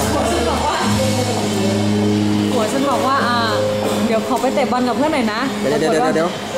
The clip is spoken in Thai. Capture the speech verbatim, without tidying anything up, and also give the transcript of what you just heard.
หัวฉันบอกว่าหัวฉันบอกว่าอ่าเดี๋ยวขอไปเตะบอลกับเพื่อนหน่อยนะเดี๋ยวเดี๋ยวเดี๋ยวเดี๋ยว